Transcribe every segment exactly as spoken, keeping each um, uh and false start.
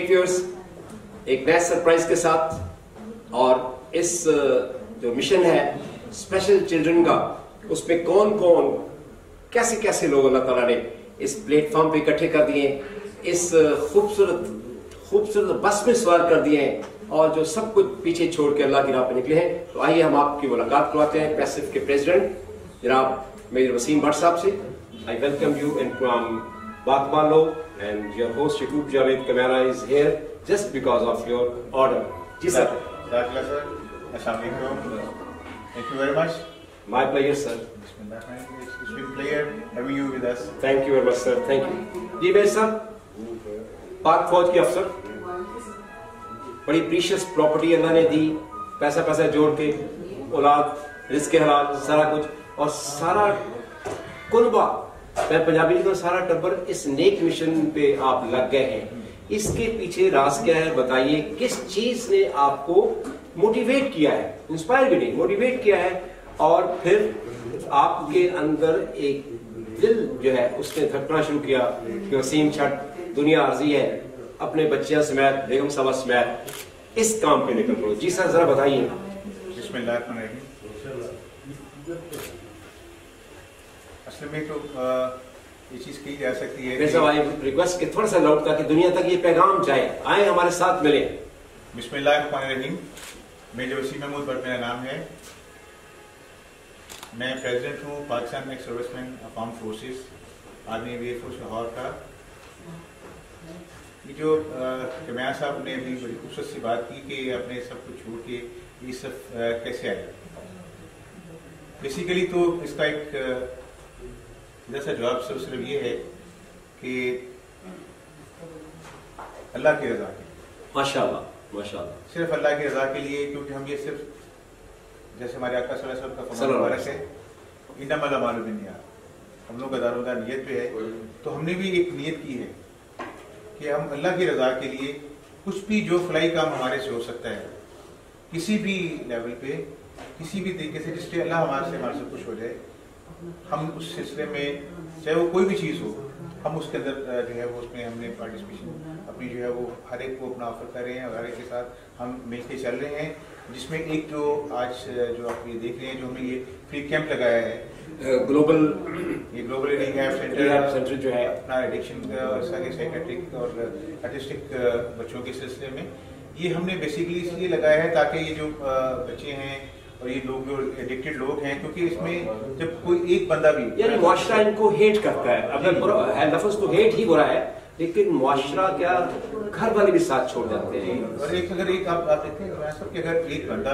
Viewers, एक नया surprise के साथ, और इस जो मिशन है स्पेशल चिल्ड्रन का, उसमें कौन कौन कैसे कैसे लोग अल्लाह ताला ने इस प्लेटफॉर्म पे इकट्ठे कर दिए, इस खूबसूरत खूबसूरत बस में सवार कर दिए हैं, और जो सब कुछ पीछे छोड़ के अल्लाह की राह पे निकले हैं। तो आइए हम आपकी मुलाकात करवाते हैं पैसिफ के प्रेसिडेंट जनाब मेजर वसीम भट्ट साहब से। I welcome you in from बातमालो and your host Yaqoob Javed camera is here just because of your order. जी sir. Assalamu alaikum. Thank you very much. My pleasure, sir. It's been a pleasure having you with us. Thank you very much, sir. Thank you. जी मेरे साहब, पाक फौज के अफसर, बड़ी precious property अल्लाह ने दी, पैसा पैसा जोड़ के, औलाद, रिस्क हलाल, सारा कुछ, और सारा कुनबा, मैं पंजाबी लिखता हूँ, सारा टब्बर इस नेक मिशन पे आप लग गए हैं। इसके पीछे राज क्या है बताइए, किस चीज ने आपको मोटिवेट किया है, इंस्पायर भी नहीं, मोटिवेट किया है, और फिर आपके अंदर एक दिल जो है उसने धड़कना शुरू किया कि वसीम छठ दुनिया अर्जी है, अपने बच्चियां समेत, बेगम साहबा समेत इस काम पे निकल पड़ो। जी सर, जरा बताइए। असल में तो ये चीज की जा सकती है, मेरे साहब आई रिक्वेस्ट कि थोड़ा सा लाउड ताकि दुनिया तक ये पैगाम जाए, आए हमारे साथ मिले। बिस्मिल्लाहिर्रहमानिर्रहीम। मेजर वसीम महमूद भट्ट मेरा नाम है। मैं प्रेसिडेंट हूँ Pakistan ex serviceman of armed forces, army air force Lahore का। ये जो कैमरा साहब ने अभी बड़ी खूबसूरत सी बात की कि अपने सब कुछ छोड़ के ये सब कैसे आए, बेसिकली तो इसका एक जैसा जवाब सिर्फ सिर्फ ये है कि अल्लाह की रजा के, माशाअल्लाह माशाअल्लाह, सिर्फ अल्लाह की रजा के लिए, क्योंकि हम ये सिर्फ जैसे हमारे आका सल्लल्लाहु अलैहि वसल्लम का फरमान मुबारक है, इन्नमल अमालु बिन्नियात, हम लोग का दारोमदार नियत पे है। तो हमने भी एक नियत की है कि हम अल्लाह की रजा के लिए कुछ भी जो फलाई काम हमारे से हो सकता है, किसी भी लेवल पे, किसी भी तरीके से, जिससे अल्लाह हमारे से हमारे से खुश हो जाए, हम उस सिलसिले में, चाहे वो कोई भी चीज़ हो, हम उसके अंदर जो है वो उसमें हमने पार्टिसिपेशन अपनी जो है वो हर एक को अपना ऑफर कर रहे हैं, और हर एक के साथ हम मिलके चल रहे हैं। जिसमें एक जो आज जो आप ये देख रहे हैं, जो हमने ये फ्री कैंप लगाया है, ग्लोबल ये ग्लोबल रिहैब सेंटर सेंटर जो है अपना एडिक्शन और साइकेट्रिक और आर्टिस्टिक बच्चों के सिलसिले में, ये हमने बेसिकली इसलिए लगाया है ताकि ये जो बच्चे हैं और ये लोग जो एडिक्टेड लोग हैं, क्योंकि इसमें जब कोई एक बंदा भी, यानी मुआशरा इनको हेट करता है, अगर बुरा है, लफ्ज़ तो हेट ही बुरा है, लेकिन मुआशरा क्या, घर वाले भी साथ छोड़ जाते हैं। और एक अगर एक आप आप देखते हैं सब कि अगर एक बंदा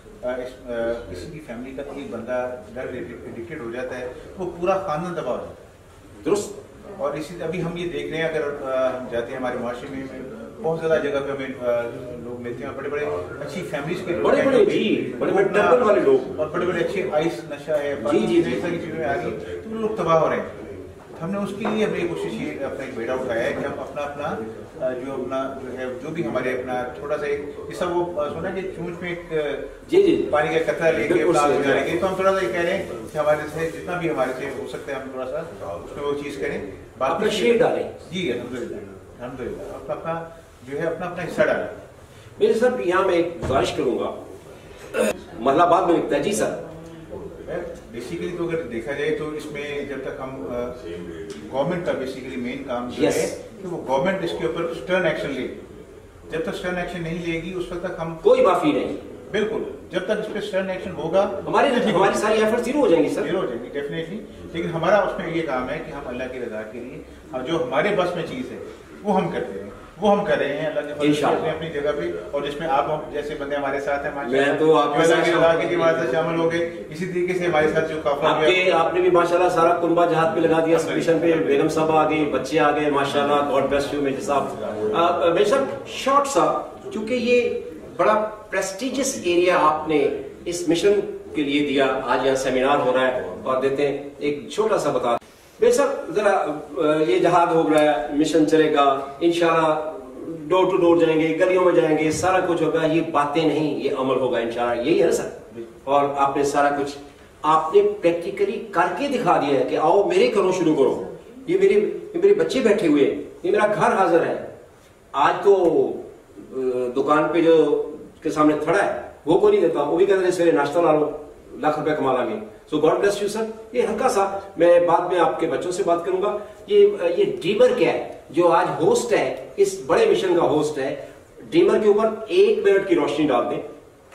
किसी भी फैमिली का एक बंदा ड्रग एडिक्टेड हो जाता है, वो पूरा खानदान दबा हो जाता है। दुरुस्त। और इसी अभी हम ये देख रहे हैं, अगर हम जाते हैं हमारे मुआशरे में बहुत ज्यादा जगह पे हमें लोग मिलते हैं, बड़े बड़े अच्छी फैमिलीज के लोग, बड़े बड़े जी बड़े बड़े टर्बन वाले लोग, और बड़े बड़े अच्छे आइस नशा है, जी जी जी सारी चीजों में आ रही, तो लोग तबाह हो रहे हैं। हमने उसके लिए हमने कोशिश ये अपना एक बेड़ा उठाया है कि हम अपना अपना जो अपना जो है जो भी हमारे अपना थोड़ा सा एक जैसा वो सुना कि चूंच में एक जी जी पानी का कतरा लेके जाएंगे, तो हम थोड़ा सा ये कह रहे हैं कि हमारे से जितना भी हमारे से हो सकता है हम थोड़ा सा उसमें वो चीज करें, बाकी शेयर डालें। जी अल्हम्दुलिल्लाह अल्हम्दुलिल्लाह, अपना अपना जो है अपना अपना हिस्सा डालें। मेरे सर यहाँ मैं एक गुजारिश करूंगा, महला बाद में लिखता है। जी सर। बेसिकली तो अगर देखा जाए तो इसमें जब तक हम गवर्नमेंट का बेसिकली मेन काम जो yes. है कि वो गवर्नमेंट इसके ऊपर स्टर्न एक्शन ले, जब तक स्टर्न एक्शन नहीं लेगी उस वक्त तक हम कोई माफी नहीं, बिल्कुल जब तक इस पर स्टर्न एक्शन होगा हमारी हमारी सारी एफर्ट जीरो हो जाएंगी सर, जीरो हो जाएंगी डेफिनेटली। लेकिन हमारा उसमें ये काम है कि हम अल्लाह की रजा के लिए जो हमारे बस में चीज है वो हम करते हैं, वो हम कर रहे हैं अल्लाह के फजल से अपनी जगह पे, और जिसमें आप हम जैसे बंदे हमारे साथ हैं, मैं तो आपके साथ शामिल हो गए, इसी तरीके से हमारे साथ जो काफला आपके आपने भी माशाल्लाह सारा कुनबा जहाज पे लगा दिया, मिशन पे बेगम साहब आ गई, बच्चे आ गए, माशाल्लाह, गॉड ब्लेस यू मेजर साहब। मेजर साहब शॉर्ट सा, क्योंकि ये बड़ा प्रेस्टिजियस एरिया आपने इस मिशन के लिए दिया, आज यहाँ सेमिनार हो रहा है, और देते हैं एक छोटा सा बता बेशक जरा ये जहाज हो रहा है, मिशन चलेगा इंशाल्लाह, डोर टू डोर जाएंगे, गलियों में जाएंगे, सारा कुछ होगा, ये बातें नहीं, ये अमल होगा इंशाल्लाह, यही है ना सर। और आपने सारा कुछ आपने प्रैक्टिकली करके दिखा दिया है कि आओ मेरे घरों शुरू करो, ये मेरे ये मेरे बच्चे बैठे हुए हैं, ये मेरा घर हाजिर है, آج تو دکان پہ جو کے سامنے کھڑا ہے وہ کوئی نہیں دیتا, وہ بھی کہتے ہیں سویرے ناشتہ لا لو لاکھ روپے کما لیں گے. So God bless you sir. یہ ہلکا سا میں بعد میں آپ کے بچوں سے بات کروں گا. یہ یہ ڈریمر کیا ہے جو آج ہوسٹ ہے, اس بڑے مشن کا ہوسٹ ہے, ڈریمر کے اوپر ایک منٹ کی روشنی ڈال دیں.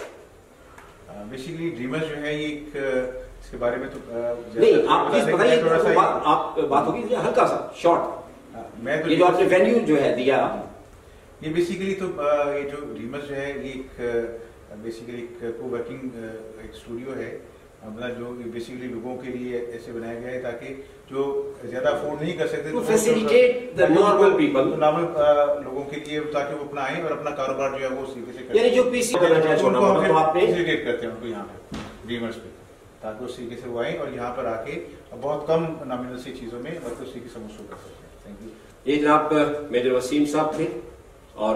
بیسیکلی ڈریمر جو ہے یہ ایک اس کے بارے میں تو نہیں آپ پلیز بتائیے, آپ بات ہوگی ہلکا سا شارٹ. یہ جو آپ نے وینیو جو ہے دیا, یہ بیسیکلی تو یہ جو ڈریمر جو ہے یہ ایک بیسیکلی ایک کو ورکنگ ایک اسٹوڈیو ہے, مطلب جو بیسیکلی لوگوں کے لیے ایسے بنایا گیا ہے تاکہ جو زیادہ افورڈ نہیں کر سکتے تو facilitate the normal people, normal لوگوں کے لیے تاکہ وہ اپنا آئیں اور اپنا کاروبار جو ہے وہ سیدھے سے کریں. یعنی جو پی سی کرنا چاہتے ہیں تو آپ نے فیسیلیٹیٹ کرتے ہیں ان کو یہاں پہ ڈریمرز پہ, تاکہ اس طریقے سے وہ آئیں اور یہاں پر آ کے بہت کم نامنل سی چیزوں میں بلکہ اس طریقے سے مشہور کر سکتے ہیں. Thank you. یہ جناب میجر وسیم صاحب تھے, اور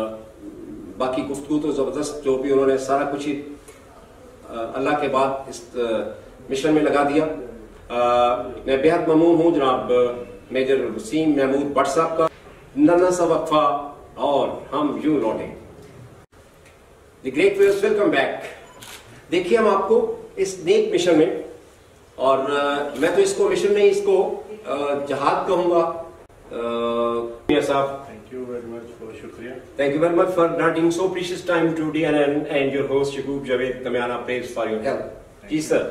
باقی گفتگو تو زبردست جو بھی انہوں نے سارا کچھ ہی اللہ کے بعد اس مشن میں لگا دیا. میں بہت ممنون ہوں جناب میجر وسیم محمود بٹ صاحب کا. ننا سا وقفہ اور ہم یوں لوٹیں. The great viewers welcome back. دیکھیے ہم آپ کو اس نیک مشن میں, اور میں تو اس کو مشن میں اس کو جہاد کہوں گا. صاحب Thank you very much for شکریہ. Thank you very much for granting so precious time to D N N and your host Yaqub Javed Tamiana praise for your help. جی سر.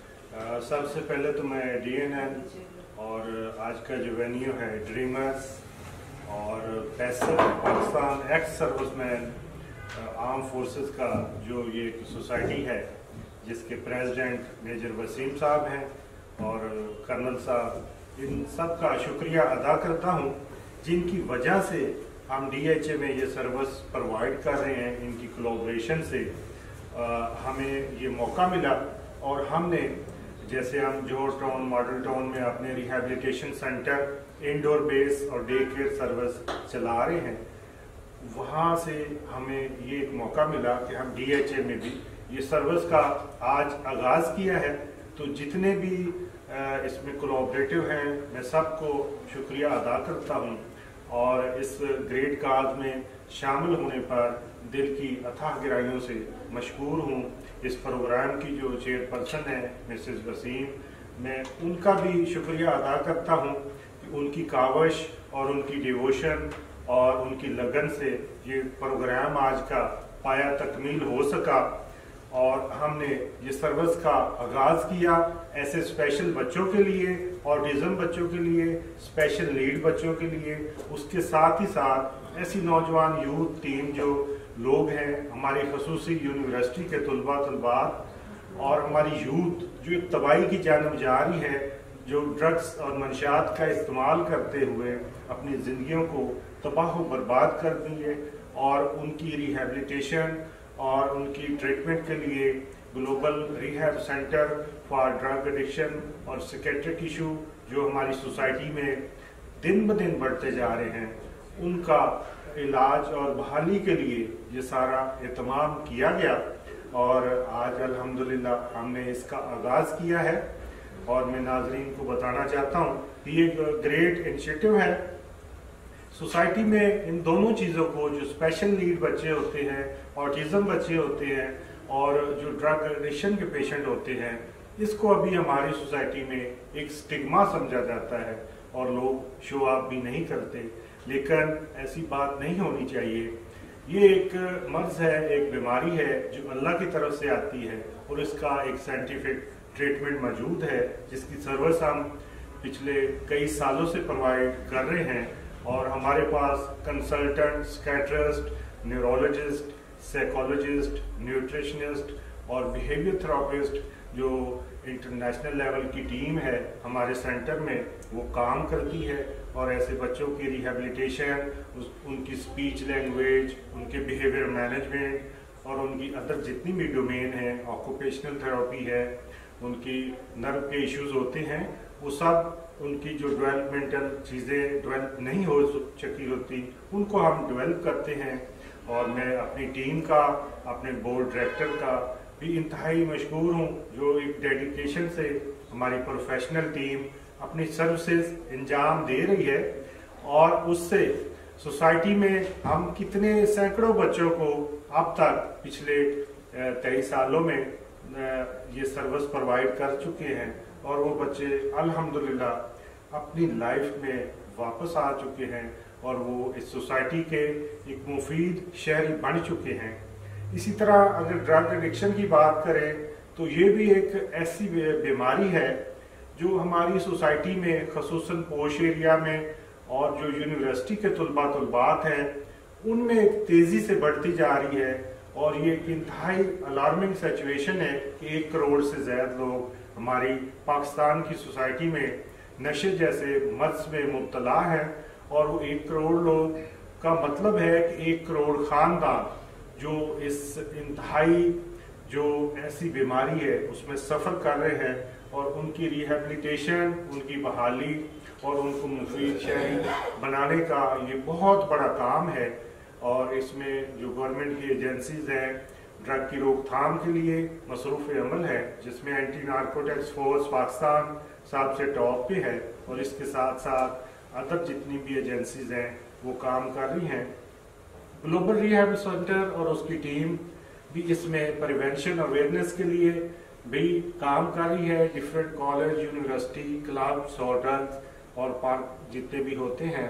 سب سے پہلے تو میں ڈی این این اور آج کا جو venue ہے ڈریمرز اور Pakistan ex serviceman armed forces کا جو یہ سوسائٹی ہے جس کے پریزیڈنٹ میجر وسیم صاحب ہیں اور کرنل صاحب, ان سب کا شکریہ ادا کرتا ہوں جن کی وجہ سے ہم ڈی ایچ اے میں یہ سروس پرووائڈ کر رہے ہیں. ان کی کولابریشن سے ہمیں یہ موقع ملا, اور ہم نے جیسے ہم جوہر ٹاؤن ماڈل ٹاؤن میں اپنے ریہیبلیٹیشن سینٹر انڈور بیس اور ڈے کیئر سروس چلا رہے ہیں, وہاں سے ہمیں یہ ایک موقع ملا کہ ہم ڈی ایچ اے میں بھی یہ سروس کا آج آغاز کیا ہے. تو جتنے بھی اس میں کولابریٹو ہیں میں سب کو شکریہ ادا کرتا ہوں, اور اس گریٹ کاز میں شامل ہونے پر دل کی اتھاہ گہرائیوں سے مشکور ہوں. اس پروگرام کی جو چیئر پرسن ہے مسز وسیم, میں ان کا بھی شکریہ ادا کرتا ہوں کہ ان کی کاوش اور ان کی ڈیووشن اور ان کی لگن سے یہ پروگرام آج کا پایا تکمیل ہو سکا, اور ہم نے یہ سروس کا آغاز کیا ایسے اسپیشل بچوں کے لیے, آٹزم بچوں کے لیے, اسپیشل نیڈ بچوں کے لیے. اس کے ساتھ ہی ساتھ ایسی نوجوان یوتھ ٹیم جو لوگ ہیں ہماری خصوصی یونیورسٹی کے طلباء طلبات اور ہماری یوتھ جو ایک تباہی کی جانب جا رہی ہے, جو ڈرگس اور منشیات کا استعمال کرتے ہوئے اپنی زندگیوں کو تباہ و برباد کر دیے, اور ان کی ریہیبلیٹیشن اور ان کی ٹریٹمنٹ کے لیے global rehab centre for drug addiction اور سیکیٹرک ایشو جو ہماری سوسائٹی میں دن بدن بڑھتے جا رہے ہیں, ان کا علاج اور بحالی کے لیے یہ سارا اہتمام کیا گیا. اور آج الحمدللہ ہم نے اس کا آغاز کیا ہے, اور میں ناظرین کو بتانا چاہتا ہوں کہ یہ ایک گریٹ انیشیٹو ہے. سوسائٹی میں ان دونوں چیزوں کو, جو اسپیشل نیڈ بچے ہوتے ہیں, آٹزم بچے ہوتے ہیں, اور جو ڈرگ ایڈکشن کے پیشنٹ ہوتے ہیں, اس کو ابھی ہماری سوسائٹی میں ایک سٹگما سمجھا جاتا ہے اور لوگ شو اپ بھی نہیں کرتے. لیکن ایسی بات نہیں ہونی چاہیے. یہ ایک مرض ہے, ایک بیماری ہے جو اللہ کی طرف سے آتی ہے, اور اس کا ایک سائنٹیفک ٹریٹمنٹ موجود ہے جس کی سروس ہم پچھلے کئی سالوں سے پرووائڈ کر رہے ہیں. اور ہمارے پاس consultant, psychiatrist, neurologist, psychologist, nutritionist اور بیہیویئر تھراپسٹ جو انٹرنیشنل لیول کی ٹیم ہے ہمارے سینٹر میں, وہ کام کرتی ہے. اور ایسے بچوں کی ریہیبلیٹیشن, ان کی اسپیچ لینگویج, ان کے بیہیویئر مینجمنٹ اور ان کی ادر جتنی بھی ڈومین ہیں, آکوپیشنل تھراپی ہے, ان کی نرو کے ایشوز ہوتے ہیں, وہ سب ان کی جو ڈیولپمنٹل چیزیں ڈیولپ نہیں ہو چکی ہوتی ان کو ہم ڈیولپ کرتے ہیں. اور میں اپنی ٹیم کا, اپنے بورڈ ڈائریکٹر کا بھی انتہائی مشکور ہوں جو ایک ڈیڈیکیشن سے ہماری پروفیشنل ٹیم اپنی سروسز انجام دے رہی ہے, اور اس سے सोसाइटी में हम कितने सैकड़ों बच्चों को अब तक पिछले तेईस सालों में ये सर्विस प्रोवाइड कर चुके हैं और वो बच्चे अल्हम्दुलिल्लाह अपनी लाइफ में वापस आ चुके हैं और वो इस सोसाइटी के एक मुफीद शहरी बन चुके हैं। इसी तरह अगर ड्रग एडिक्शन की बात करें तो ये भी एक ऐसी बीमारी है जो हमारी सोसाइटी में खसूसन पोश एरिया में और जो यूनिवर्सिटी के तलबा तलबात हैं उनमें एक तेजी से बढ़ती जा रही है और ये इंतहाई अलार्मिंग सिचुएशन है कि एक करोड़ से ज्यादा लोग हमारी पाकिस्तान की सोसाइटी में नशे जैसे मर्ज में मुब्तला हैं और वो एक करोड़ लोग का मतलब है कि एक करोड़ खानदान जो इस इंतहाई जो ऐसी बीमारी है उसमें सफ़र कर रहे हैं और उनकी रिहेबिलिटेशन, उनकी बहाली और उनको मुफीद शहरी बनाने का ये बहुत बड़ा काम है। और इसमें जो गवर्नमेंट की एजेंसीज हैं ड्रग की रोकथाम के लिए मसरूफ़ अमल है जिसमें एंटी नारकोटिक्स फोर्स पाकिस्तान सबसे टॉप पे है और इसके साथ साथ अदर जितनी भी एजेंसीज हैं वो काम कर रही हैं। ग्लोबल रिहैब सेंटर और उसकी टीम भी इसमें प्रिवेंशन अवेयरनेस के लिए भी काम कर रही है। Different college, university, clubs, hotels और पार्क जितने भी होते हैं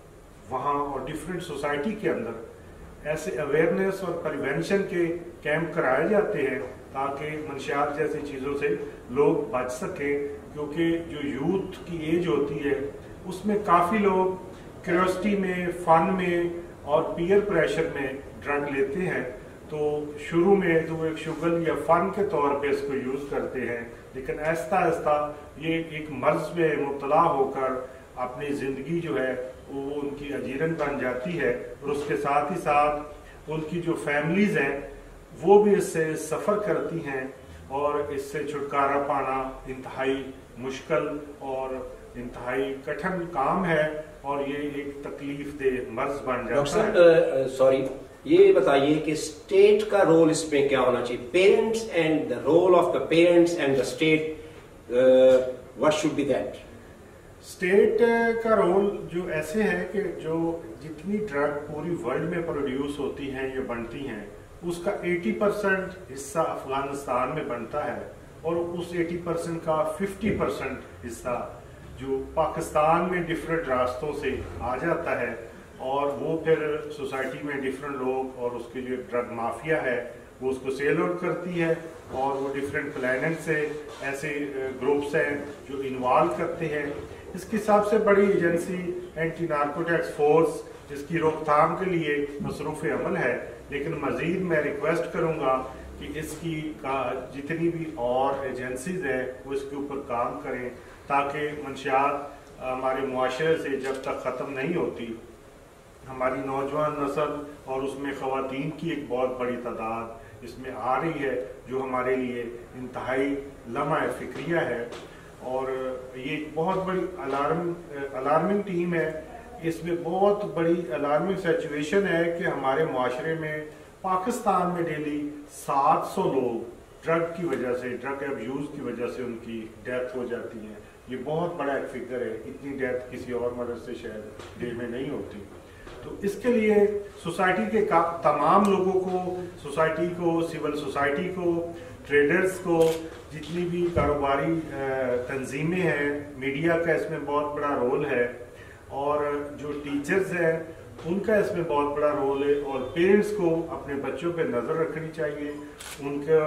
वहाँ और डिफरेंट सोसाइटी के अंदर ऐसे अवेयरनेस और प्रिवेंशन के कैंप कराए जाते हैं ताकि मंशियात जैसी चीज़ों से लोग बच सकें, क्योंकि जो यूथ की एज होती है उसमें काफ़ी लोग क्यूरियोसिटी में, फन में और पीयर प्रेशर में ड्रग लेते हैं। तो शुरू में तो एक शुगल या फन के तौर पे इसको यूज़ करते हैं, लेकिन आहिस्ता आहिस्ता ये एक मर्ज में मुब्तला होकर अपनी ज़िंदगी जो है वो उनकी अजीरन बन जाती है और उसके साथ ही साथ उनकी जो फैमिलीज़ हैं वो भी इससे सफ़र करती हैं और इससे छुटकारा पाना इंतहाई मुश्किल और इंतहाई कठिन काम है और ये एक तकलीफ दे मर्ज बन जाता है। सॉरी, ये बताइए कि स्टेट का रोल इसमें क्या होना चाहिए? Parents and the role of the parents and the state, what should be that? State का रोल जो ऐसे है कि जो जितनी ड्रग पूरी वर्ल्ड में प्रोड्यूस होती हैं या बनती हैं उसका अस्सी परसेंट हिस्सा अफगानिस्तान में बनता है और उस अस्सी परसेंट का पचास परसेंट हिस्सा जो पाकिस्तान में डिफरेंट रास्तों से आ जाता है और वो फिर सोसाइटी में डिफरेंट लोग और उसकी जो ड्रग माफिया है वो उसको सेल आउट करती है और वो डिफरेंट प्लानट से ऐसे ग्रुप्स हैं जो इन्वॉल्व करते हैं। इसकी सबसे बड़ी एजेंसी एंटी नारकोटिक्स फोर्स जिसकी रोकथाम के लिए मसरूफ़ अमल है, लेकिन मज़ीद मैं रिक्वेस्ट करूँगा कि इसकी का जितनी भी और एजेंसीज हैं वो इसके ऊपर काम करें ताकि मंशियात हमारे मुआशरे से जब तक ख़त्म नहीं होती हमारी नौजवान नस्ल और उसमें ख़वातीन की एक बहुत बड़ी तादाद इसमें आ रही है जो हमारे लिए इंतहाई लम्हा फ़िक्रिया है और ये बहुत बड़ी अलार्म अलार्मिंग टीम है। इसमें बहुत बड़ी अलार्मिंग सिचुएशन है कि हमारे मुआशरे में पाकिस्तान में डेली सात सौ लोग ड्रग की वजह से, ड्रग अब्यूज़ की वजह से उनकी डेथ हो जाती है। ये बहुत बड़ा एक फिगर है, इतनी डेथ किसी और मदद से शायद डे में नहीं होती। तो इसके लिए सोसाइटी के तमाम लोगों को, सोसाइटी को, सिविल सोसाइटी को, ट्रेडर्स को, जितनी भी कारोबारी तंजीमें हैं, मीडिया का इसमें बहुत बड़ा रोल है और जो टीचर्स हैं उनका इसमें बहुत बड़ा रोल है और पेरेंट्स को अपने बच्चों पे नज़र रखनी चाहिए। उनको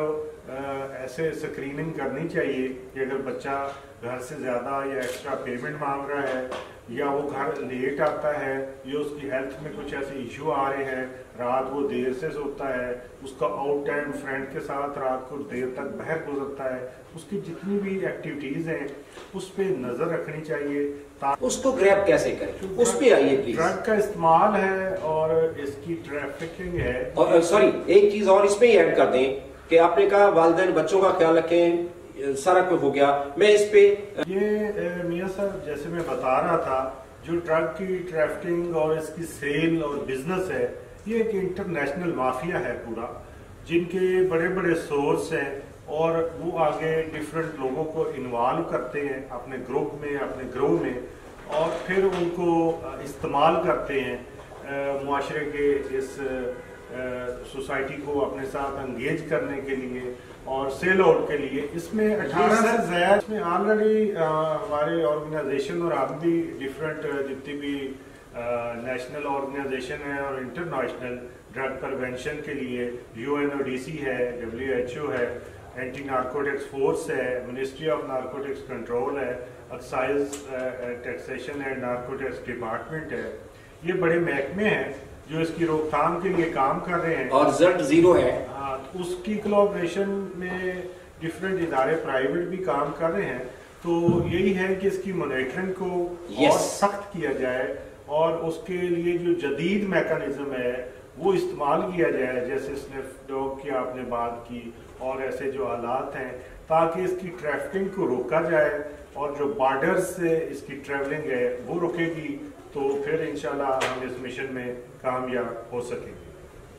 ऐसे स्क्रीनिंग करनी चाहिए कि अगर बच्चा घर से ज़्यादा या एक्स्ट्रा पेमेंट मांग रहा है या वो घर लेट आता है या उसकी हेल्थ में कुछ ऐसे इशू आ रहे हैं, रात वो देर से सोता है, उसका आउट टाइम फ्रेंड के साथ रात को देर तक बाहर गुजरता है, उसकी जितनी भी एक्टिविटीज़ हैं उस पर नज़र रखनी चाहिए। उसको ग्रैब कैसे करें, उस पे आइए प्लीज। ड्रग का इस्तेमाल है और इसकी ट्रैफिकिंग है। और सॉरी, एक चीज और इसमें ही ऐड कर दें कि आपने कहा वालिदैन बच्चों का ख्याल रखें, सारा कुछ हो गया। मैं इस पे ये मियां साहब जैसे मैं बता रहा था, जो ड्रग की ट्रैफिकिंग और इसकी सेल और बिजनेस है ये एक इंटरनेशनल माफिया है पूरा, जिनके बड़े बड़े सोर्स हैं और वो आगे डिफरेंट लोगों को इन्वॉल्व करते हैं अपने ग्रुप में, अपने ग्रोह में और फिर उनको इस्तेमाल करते हैं معاشرے کے اس سوسائٹی کو اپنے ساتھ انگیج کرنے کے لیے اور سیل آؤٹ کے لیے. اس میں اٹھارہ سے زیادہ اس میں آلریڈی ہمارے آرگنائزیشن اور آپ بھی ڈفرینٹ جتنی بھی نیشنل آرگنائزیشن ہے اور انٹرنیشنل ڈرگ پریونشن کے لیے U N O D C ہے, ڈبلیو ایچ او ہے, اینٹی نارکوٹکس فورس ہے, منسٹری آف نارکوٹکس کنٹرول ہے, excise taxation and narcotics department ہے. یہ بڑے محکمے ہیں جو اس کی روک تھام کے لیے کام کر رہے ہیں اور رزلٹ زیرو ہے. اس کی کولابریشن میں ڈفرینٹ ادارے پرائیویٹ بھی کام کر رہے ہیں. تو یہی ہے کہ اس کی مانیٹرنگ کو اور سخت کیا جائے اور اس کے لیے جو جدید میکانزم ہے وہ استعمال کیا جائے, جیسے سنف ڈاگ کی آپ نے بات کی اور ایسے جو آلات ہیں, تاکہ اس کی ٹریفکنگ کو روکا جائے اور جو بارڈر سے اس کی ٹریولنگ ہے وہ رکے گی. تو پھر انشاءاللہ ہم اس مشن میں کامیاب ہو سکیں گے.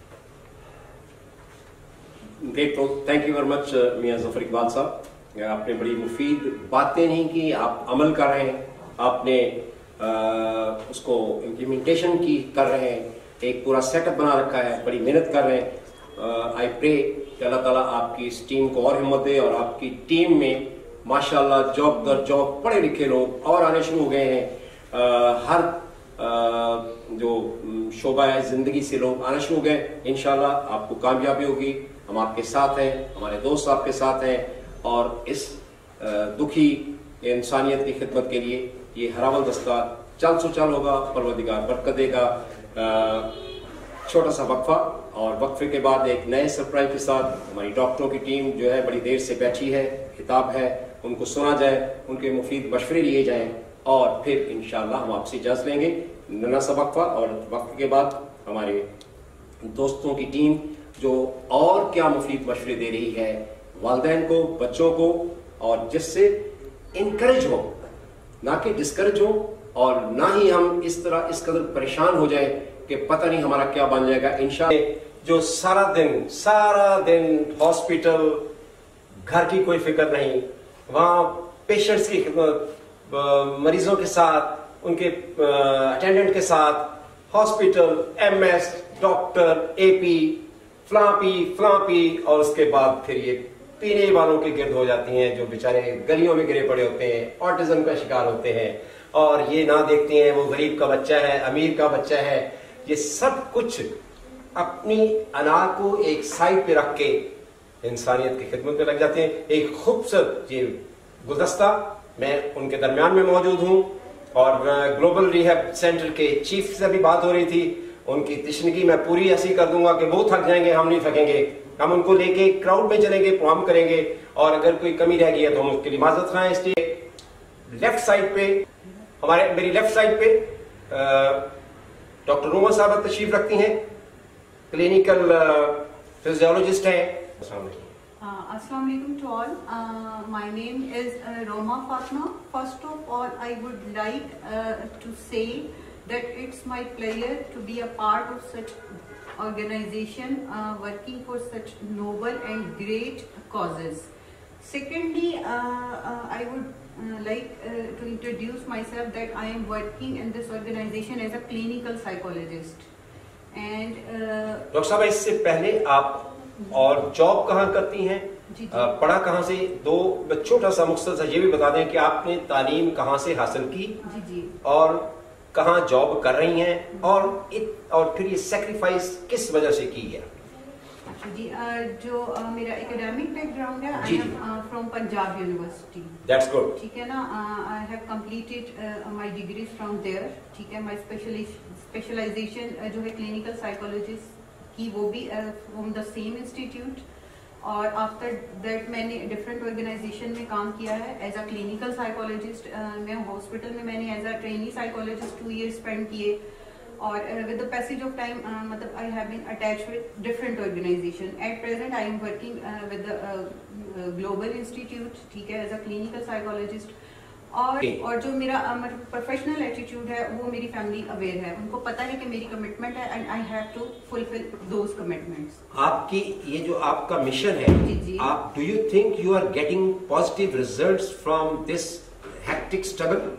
تھینک یو ویری مچ میاں ظفر اقبال صاحب, آپ نے بڑی مفید باتیں نہیں کی, آپ عمل کر رہے ہیں, آپ نے اس کو امپلیمنٹیشن کی کر رہے ہیں, ایک پورا سیٹ اپ بنا رکھا ہے, بڑی محنت کر رہے ہیں. آئی پرے کہ اللہ تعالیٰ آپ کی اس ٹیم کو اور ہمت دے, اور آپ کی ٹیم میں ماشاءاللہ جاب در جاب پڑھے لکھے لوگ اور آنے شروع ہو گئے ہیں. ہر جو شعبہ ہے زندگی سے لوگ آنا شروع ہو گئے. انشاءاللہ آپ کو کامیابی ہوگی, ہم آپ کے ساتھ ہیں, ہمارے دوست آپ کے ساتھ ہیں, اور اس دکھی انسانیت کی خدمت کے لیے یہ ہراول دستہ چل سو چل ہوگا. پروردگار برکت دے گا. چھوٹا سا وقفہ, اور وقفے کے بعد ایک نئے سرپرائز کے ساتھ ہماری ڈاکٹروں کی ٹیم جو ہے بڑی دیر سے بیٹھی ہے, خطاب ہے, ان کو سنا جائے, ان کے مفید مشورے لیے جائیں, اور پھر انشاءاللہ ہم آپ سے اجازت لیں گے. ننا سا وقفہ, اور وقفے کے بعد ہمارے دوستوں کی ٹیم جو اور کیا مفید مشورے دے رہی ہے والدین کو, بچوں کو, اور جس سے انکریج ہو نہ کہ ڈسکریج ہو, اور نہ ہی ہم اس طرح اس قدر پریشان ہو جائیں کہ پتہ نہیں ہمارا کیا بن جائے گا. انشاءاللہ جو سارا دن سارا دن ہاسپٹل, گھر کی کوئی فکر نہیں, وہاں پیشنٹس کی خدمت, مریضوں کے ساتھ, ان کے اٹینڈنٹ کے ساتھ, hospital, M S, doctor, A P, فلاں پی فلاں پی, اور اس کے بعد پھر یہ پینے والوں کے گرد ہو جاتی ہیں جو بیچارے گلیوں میں گرے پڑے ہوتے ہیں, آٹزم کا شکار ہوتے ہیں, اور یہ نہ دیکھتے ہیں وہ غریب کا بچہ ہے, امیر کا بچہ ہے. یہ سب کچھ اپنی انا کو ایک سائڈ پہ رکھ کے انسانیت کی خدمت میں لگ جاتے ہیں. ایک خوبصورت یہ گلدستہ, میں ان کے درمیان میں موجود ہوں, اور گلوبل ریہیب سینٹر کے چیف سے بھی بات ہو رہی تھی. ان کی تشنگی میں پوری ایسی کر دوں گا کہ وہ تھک جائیں گے, ہم نہیں تھکیں گے. ہم ان کو لے کے کراؤڈ میں چلیں گے, پروگرام کریں گے, اور اگر کوئی کمی رہ گئی ہے تو ہم اس کے لیے معذرت خواہیں. اس لیے لیفٹ سائڈ پہ ہمارے میری لیفٹ سائڈ پہ ڈاکٹر روما صاحبہ تشریف رکھتی ہیں, کلینکل فزیولوجسٹ ہیں. السلام علیکم. Assalamu alaikum to all. Uh, my name is uh, Roma Fatma. First of all, I would like uh, to say that it's my pleasure to be a part of such organization uh, working for such noble and great causes. Secondly, uh, uh, I would uh, like uh, to introduce myself that I am working in this organization as a clinical psychologist. And doctor صاحب, اس سے پہلے آپ اور job کہاں کرتی ہیں, پڑھا کہاں سے, دو چھوٹا سا مختصر یہ بھی بتا دیں کہ آپ نے تعلیم کہاں سے حاصل کی, جی جی اور کہاں جاب کر رہی ہیں, اور اور پھر یہ سیکریفائس کس وجہ سے کی ہے. جی, جو میرا اکیڈیمک بیک گراؤنڈ ہے, I am from Punjab university. That's good. ٹھیک ہے نا, I have completed my degrees from there. ٹھیک ہے, مائی اسپیشلائزیشن جو ہے کلینکل سائیکولوجسٹ کی, وہ بھی فرام دا سیم انسٹیٹیوٹ. اور آفٹر دیٹ میں نے ڈفرینٹ آرگنائزیشن میں کام کیا ہے ایز اے کلینکل سائیکولوجسٹ. میں ہاسپٹل میں میں نے as a trainee psychologist two year spend کیے, اور with the passage of time مطلب I have been attach with different organisation. At present I am working with global institute, ٹھیک ہے, as a clinical psychologist. اور اور جو میرا professional attitude ہے وہ میری فیملی اویئر ہے, ان کو پتہ ہے کہ میری کمٹمنٹ ہے and I have to fulfil those commitments. آپ کی یہ جو آپ کا مشن ہے, آپ do you think you are getting positive results from this hectic struggle?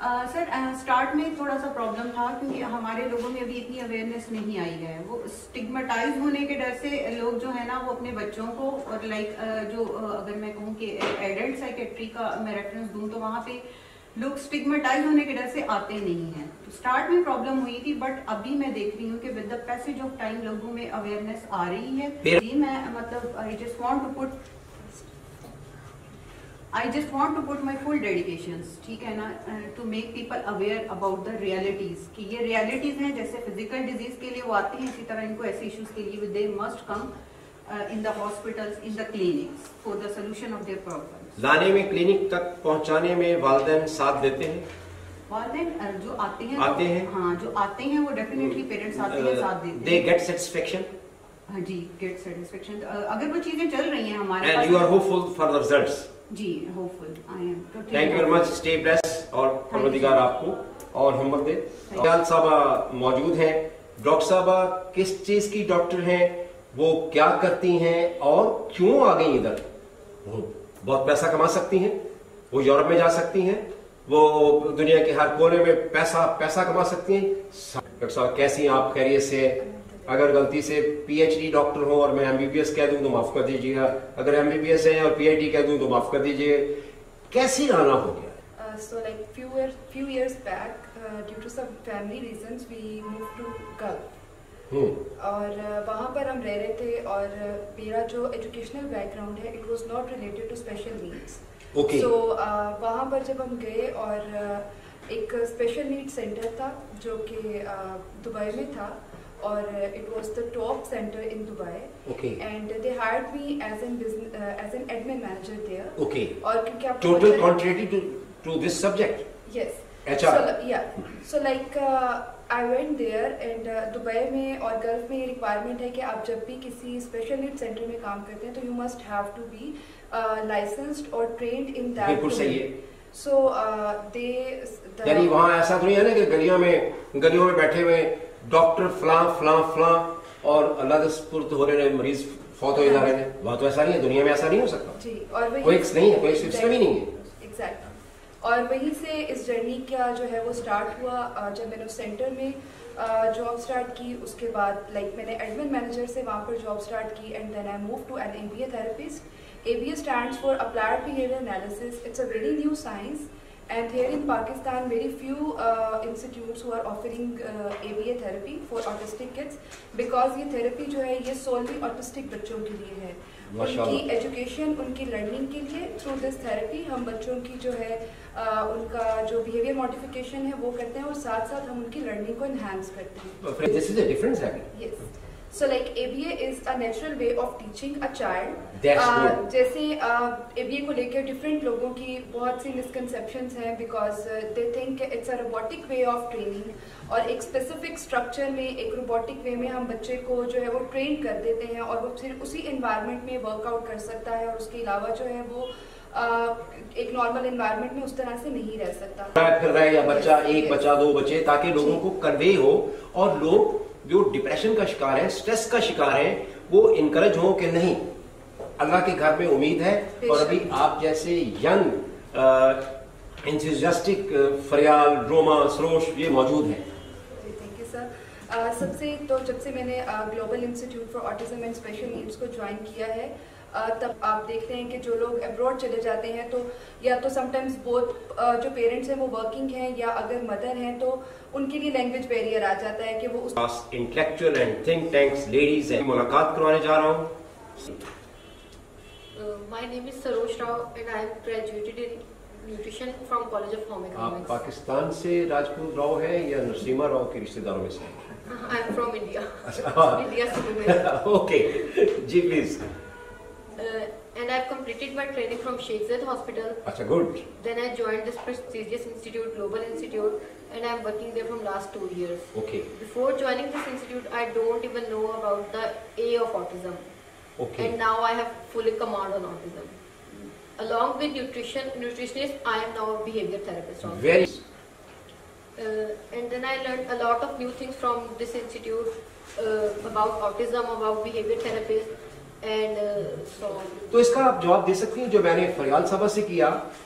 Sir start میں تھوڑا سا پرابلم تھا کیونکہ ہمارے لوگوں میں ابھی اتنی اویئرنیس نہیں آئی ہے. وہ اسٹگمیٹائز ہونے کے ڈر سے لوگ جو ہے نا وہ اپنے بچوں کو اور لائک جو اگر میں کہوں کہ ایڈلٹ سائیکیٹری کا میں ریفرنس دوں تو وہاں پہ لوگ اسٹگمیٹائز ہونے کے ڈر سے آتے نہیں ہیں. اسٹارٹ میں پرابلم ہوئی تھی بٹ ابھی میں دیکھ رہی ہوں کہ with the passage of time لوگوں میں اویئرنیس آ رہی ہے. جی میں مطلب I just want to put I just want to put my full dedications, ٹھیک ہے نا, to make people aware about the realities, کہ یہ realities ہیں. جیسے physical disease کے لیے وہ آتے ہیں اسی طرح ان کو ایسے issues کے لیے they must come uh, in the hospitals, in the clinics for the solution of their problems. لانے میں کلینک تک پہنچانے میں والدین ساتھ دیتے ہیں. والدین جو آتے ہیں آتے ہیں ہاں جو آتے ہیں وہ ڈیفینیٹلی پیرنٹس آتے ہیں ساتھ دیتے ہیں. they get satisfaction. ہاں جی get satisfaction. اگر وہ چیزیں چل رہی ہیں ہمارے پاس. and you are hopeful for the results. جی hopeful I am. Thank you very much. Stay bless اور پروردگار آپ کو اور ہمت دے. خیال صاحبہ موجود ہیں. ڈاکٹر صاحبہ کس چیز کی ڈاکٹر ہیں, وہ کیا کرتی ہیں اور کیوں آ گئی ادھر؟ وہ بہت پیسہ کما سکتی ہیں, وہ یورپ میں جا سکتی ہیں, وہ دنیا کے ہر کونے میں پیسہ پیسہ کما سکتی ہیں. ڈاکٹر صاحب کیسی ہیں آپ؟ خیریت سے؟ اگر غلطی سے پی ایچ ڈی ڈاکٹر ہوں اور میں ایم بی بی ایس کہہ دوں تو معاف کر دیجیے گا, اگر ایم بی بی ایس ہیں اور پی ایچ ڈی کہہ دوں تو معاف کر دیجیے. کیسی آنا ہو گیا؟ So like few years, few years back, uh, due to some family reasons, we moved to Gulf. اور وہاں پر ہم رہ رہے تھے اور میرا جو ایجوکیشنل بیک گراؤنڈ ہے it was not related to special needs. So وہاں پر جب ہم گئے اور ایک اسپیشل نیڈ سینٹر تھا جو کہ دبئی میں تھا اور it was the top center in Dubai. Okay. And they hired me as an business uh, as an admin manager there. Okay. اور کیونکہ آپ total contrary to to this subject. Yes. H R. So, yeah. So like uh, I went there and uh, Dubai میں اور golf میں یہ requirement ہے کہ آپ جب بھی کسی اسپیشل نیڈ سینٹر میں کام کرتے ہیں تو you must have to be uh, licensed or trained in that. بالکل صحیح ہے. So uh, they. یعنی وہاں ایسا تو نہیں ہے نا کہ گلیوں میں گلیوں میں بیٹھے ہوئے ڈاکٹر فلاں فلاں فلاں اور اللہ کے سپرد ہو رہے ہیں مریض فوت ہو جا رہے ہیں. وہاں تو ایسا نہیں ہے, دنیا میں ایسا نہیں ہو سکتا. جی اور کوئی نہیں ہے, کوئی سسٹم ہی نہیں ہے. ایگزیکٹلی. اور وہیں سے اس جرنی کا جو ہے وہ اسٹارٹ ہوا جب میں نے اس سینٹر میں جاب اسٹارٹ کی. اس کے بعد لائک میں نے ایڈمن مینیجر سے وہاں پر جاب اسٹارٹ کی and then I move to an A B A therapist. A B A stands for applied behaviour analysis. It's a very new science. And here in Pakistan, very few uh, institutes who are offering uh, A B A therapy for autistic kids, because یہ therapy جو ہے یہ solely autistic بچوں کے لیے ہے. ان کی education, ان کی لرننگ کے لیے through this therapy ہم بچوں کی جو ہے ان کا جو behavior modification ہے وہ کرتے ہیں اور ساتھ ساتھ ہم ان کی لرننگ کو enhance کرتے ہیں. This is a difference actually. Yes. So like A B A is a natural way of teaching a child. That's good. جیسے A B A کو لے کے ڈفرینٹ لوگوں کی بہت سی مسکنسیپشنس ہیں because they think it's a robotic way of training, اور ایک اسپیسیفک اسٹرکچر میں ایک روبوٹک وے میں ہم بچے کو جو ہے وہ ٹرین کر دیتے ہیں اور وہ صرف اسی انوائرمنٹ میں ورک آؤٹ کر سکتا ہے اور اس کے علاوہ جو ہے وہ ایک نارمل انوائرمنٹ میں اس طرح سے نہیں رہ سکتا. پھر رہے یا بچہ ایک بچہ دو بچے, تاکہ لوگوں کو کنوے ہو اور لوگ جو ڈپریشن کا شکار ہے, اسٹریس کا شکار ہے, وہ انکریج ہو کہ نہیں اللہ کے گھر میں امید ہے. اور ابھی آپ جیسے ینگ انتھوزیاسٹک فریال ڈروما سروش یہ موجود ہیں. Thank you sir. سب سے تو جب سے میں نے global institute for autism and special needs کو جوائن کیا ہے تب آپ دیکھتے ہیں کہ جو لوگ ابراڈ چلے جاتے ہیں تو یا تو سم ٹائمز بہت جو پیرنٹس ہیں وہ ورکنگ ہیں یا اگر مدر ہیں تو ان کے لیے لینگویج بیریئر آ جاتا ہے کہ وہ اس intellectual and think tanks ladies ہیں ملاقات کروانے جا رہا ہوں. My name is Sarosh Rao and I am graduated in nutrition from College of Home Economics. آپ پاکستان سے راجپوت راؤ ہیں یا نرسیما راؤ کے رشتے داروں میں سے ہیں؟ I am from India. India citizen. Okay, جی please. Uh, and I have completed my training from Sheikh Zayed Hospital. Achha, good. Then I joined this prestigious institute, Global Institute, and I am working there from last two years. Okay. Before joining this institute, I don't even know about the A of autism. Okay. And now I have fully command on autism. Along with nutrition, nutritionist, I am now a behavior therapist also. Very. Uh, and then I learned a lot of new things from this institute uh, about autism, about behavior therapist. And so تو اس کا آپ جواب دے سکتی ہیں جو میں نے فریال صاحبہ سے کیا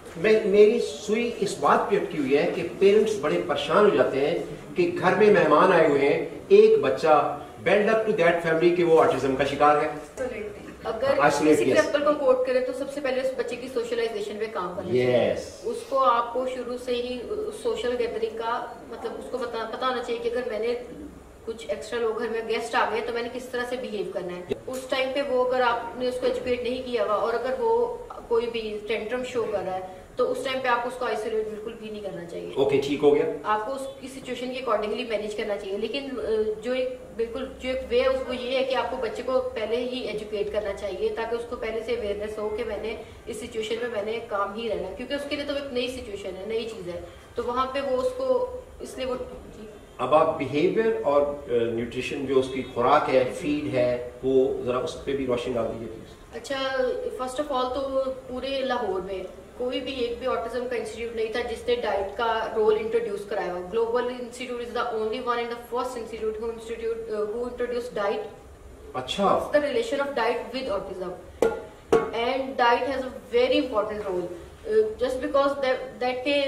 میں میری سوئی اس بات پہ اٹکی ہوئی ہے کہ پیرنٹس بڑے پریشان ہو جاتے ہیں کہ گھر میں مہمان آئے ہوئے ہیں, ایک بچہ build up to that family کہ وہ آٹزم کا شکار ہے. اگر کسی ایگزامپل کو کوٹ کرے تو سب سے پہلے اس بچے کی سوشلائزیشن پہ کام کرنا چاہیے. اس کو آپ کو شروع سے ہی سوشل گیدرنگ کا مطلب اس کو پتا ہونا چاہیے کہ اگر میں نے کچھ ایکسٹرا لوگ گھر میں گیسٹ آ گئے تو میں نے کس طرح سے بہیو کرنا ہے. اس ٹائم پہ وہ اگر آپ نے اس کو ایجوکیٹ نہیں کیا ہوا اور اگر وہ کوئی بھی ٹینٹرم شو کر رہا ہے تو اس ٹائم پہ آپ کو اس کو آئسولیٹ بالکل بھی نہیں کرنا چاہیے. اوکے ٹھیک ہو گیا. آپ کو اس کی سچویشن کے اکارڈنگلی مینیج کرنا چاہیے. لیکن جو ایک بالکل جو ایک وے ہے اس کو یہ ہے کہ آپ کو بچے کو پہلے ہی ایجوکیٹ کرنا چاہیے تاکہ اس کو پہلے سے اویئرنیس ہو کہ میں نے اس سچویشن میں میں نے کام ہی رہنا ہے, کیونکہ اس کے لیے تو ایک نئی سچویشن ہے, نئی چیز ہے, تو وہاں پہ وہ اس کو اس لیے وہ. اب آپ بیہیویئر اور نیوٹریشن جو اس کی خوراک ہے, فیڈ ہے, وہ ذرا اس پہ بھی روشنی ڈال دیجیے پلیز. اچھا, فرسٹ آف آل تو پورے لاہور میں کوئی بھی ایک بھی آٹزم کا انسٹیٹیوٹ نہیں تھا جس نے ڈائٹ کا رول انٹروڈیوس کرایا ہوا. Global institute is the only one and the first institute who institute who introduce diet. اچھا. The relation of diet with autism and diet has a very important role just because that کے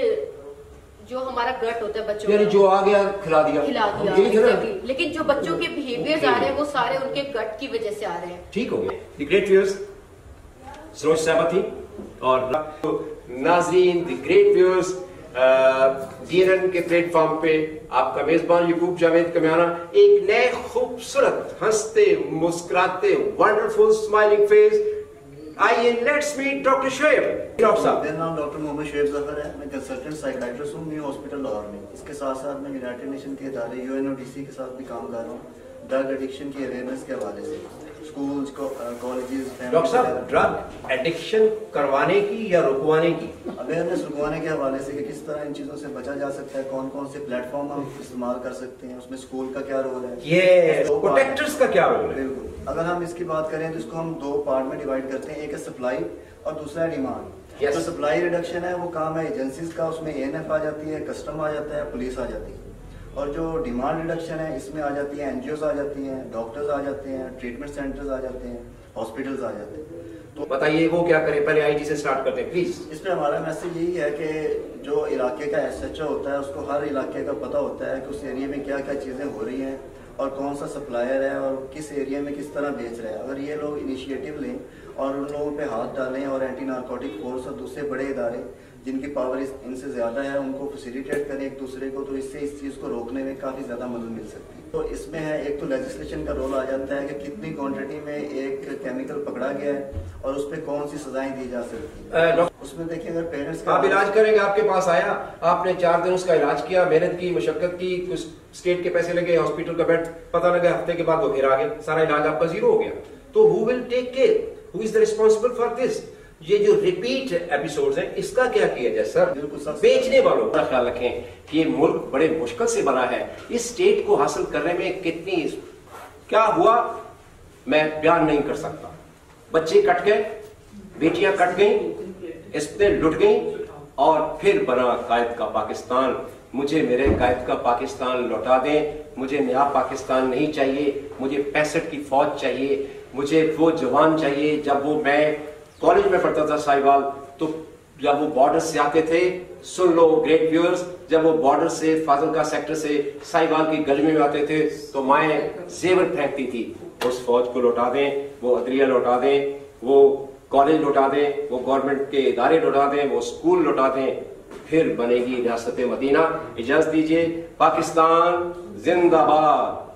جو ہمارا گٹ ہوتا ہے بچوں یعنی جو آ گیا کھلا دیا کھلا دیا لیکن جو بچوں کے بیہیویئرز آ رہے ہیں وہ سارے ان کے گٹ کی وجہ سے آ رہے ہیں. ٹھیک ہو گیا. دی گریٹ ویورز سروج صاحبہ تھی اور ناظرین the great viewers D N N کے پلیٹ فارم پہ آپ کا میزبان یعقوب جاوید کمیانہ ایک نئے خوبصورت ہنستے مسکراتے ونڈرفل اسمائلنگ فیس. آئیے let's meet doctor Shoaib. Doctor صاحب میرا نام ڈاکٹر محمد شعیب ظفر ہے, میں کنسلٹنٹ سائیکیاٹرسٹ ہوں نیو ہاسپٹل لاہور میں. اس کے ساتھ ساتھ میں یونائٹڈ نیشن کے ادارے U N O D C کے ساتھ بھی کام کر رہا ہوں ڈرگ ایڈکشن کی اویئرنیس کے حوالے سے. Schools colleges. ڈاکٹر صاحب ڈرگ ایڈکشن کروانے کی یا رکوانے کی اویئرنیس رکوانے کے حوالے سے کہ کس طرح ان چیزوں سے بچا جا سکتا ہے, کون کون سے پلیٹ فارم ہم استعمال کر سکتے ہیں, اس میں اسکول کا کیا رول ہے, یہ پروٹیکٹرز کا کیا رول ہے. بالکل. اگر ہم اس کی بات کریں تو اس کو ہم دو پارٹ میں ڈیوائڈ کرتے ہیں, ایک ہے سپلائی اور دوسرا ہے ڈیمانڈ. جو سپلائی ریڈکشن ہے وہ کام ہے ایجنسیز کا, اس میں اے این ایف آ جاتی ہے, کسٹم آ جاتا ہے, پولیس آ جاتی ہے. اور جو ڈیمانڈ ریڈکشن ہے اس میں آ جاتی ہے این جی اوز آ جاتی ہیں, ڈاکٹرز آ جاتے ہیں, ٹریٹمنٹ سینٹرز آ جاتے ہیں, ہاسپٹلز آ جاتے ہیں. تو بتائیے وہ کیا کرے, پہلے آئی ٹی سے سٹارٹ کرتے ہیں پلیز. اس میں ہمارا میسج یہی ہے کہ جو علاقے کا ایس ایچ او ہوتا ہے اس کو ہر علاقے کا پتہ ہوتا ہے کہ اس ایریے میں کیا کیا چیزیں ہو رہی ہیں اور کون سا سپلائر ہے اور کس ایریا میں کس طرح بیچ رہا ہے. اگر یہ لوگ انیشیٹو لیں اور ان لوگوں پہ ہاتھ ڈالیں اور اینٹی نارکوٹک فورس اور دوسرے بڑے ادارے جن کی پاور ان سے زیادہ ہے ان کو فیسیلیٹیٹ کریں ایک دوسرے کو, تو اس سے اس چیز کو روکنے میں کافی زیادہ مدد مل سکتی ہے. تو اس میں ہے ایک تو لیجسلیشن کا رول آ جاتا ہے کہ کتنی کوانٹٹی میں ایک کیمیکل پکڑا گیا ہے اور اس پہ کون سی سزائیں دی جا سکتی ہیں. اس میں دیکھیں اگر پیرنٹس آپ علاج کریں گے, آپ کے پاس آیا, آپ نے چار دن اس کا علاج کیا, محنت کی, مشقت کی, کچھ اسٹیٹ کے پیسے لگے, ہاسپٹل کا بیڈ پتہ لگا, ہفتے کے بعد وہ پھر آ گیا, سارا علاج آپ کا زیرو ہو گیا. تو who will take care, who is the responsible for this. یہ جو ریپیٹ ایپیسوڈز ہیں اس کا کیا کیا جائے سر؟ بیچنے والوں کا خیال رکھیں کہ یہ ملک بڑے مشکل سے بنا ہے, اس اسٹیٹ کو حاصل کرنے میں کتنی کیا ہوا میں بیان نہیں کر سکتا. بچے کٹ گئے, بیٹیاں کٹ گئیں, اسپتیں لٹ گئیں اور پھر بنا قائد کا پاکستان. مجھے میرے قائد کا پاکستان لوٹا دیں, مجھے نیا پاکستان نہیں چاہیے, مجھے پینسٹھ کی فوج چاہیے, مجھے وہ جوان چاہیے. جب وہ میں کالج میں پڑھتا تھا سائیوال, تو جب وہ بارڈر سے آتے تھے, سن لو گریٹ ویورز, جب وہ بارڈر سے فاضلکا سیکٹر سے سائیوال کی گلی میں آتے تھے تو مائیں زیور پھینکتی تھی. اس فوج کو لوٹا دیں, وہ عدلیہ لوٹا دیں, وہ کالج لوٹا دیں, وہ گورنمنٹ کے ادارے لوٹا دیں, وہ اسکول لوٹا دیں, پھر بنے گی ریاست مدینہ. اجازت دیجیے, پاکستان زندہ باد.